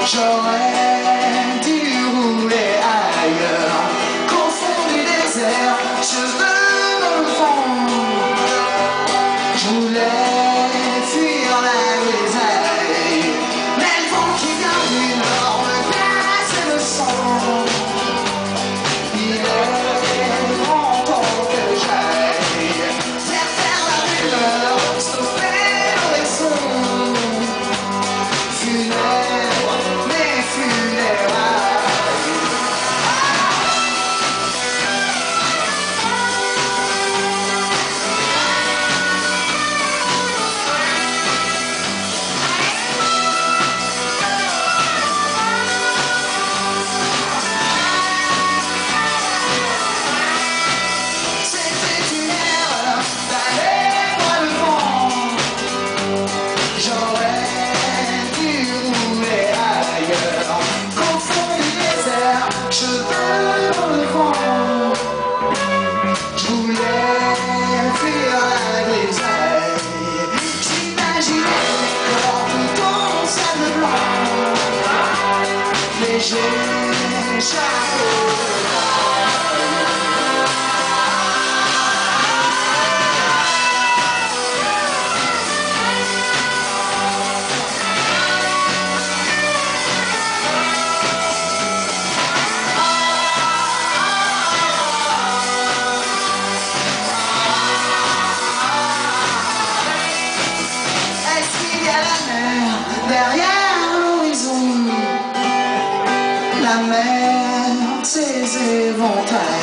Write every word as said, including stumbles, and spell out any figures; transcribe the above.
J'aurais dû rouler ailleurs, qu'au fond du désert, cheveux dans le fond. Je voulais fuir la grisaille, mais le vent qui vient du nord me glace le sang. Il est grand temps que j'aille faire faire la rumeur, stopper l'horizon. Funèbre, mes funérailles. C'était une erreur d'aller voir le vent. J'aurais dû rouler ailleurs, qu'au fond du désert, cheveux dans le vent. Je voulais fuir la grisaille. J'imaginais les corps tout en sable blanc, léger chapeau de Est-ce qu'il y a la mer derrière l'horizon? La mer, ses éventails.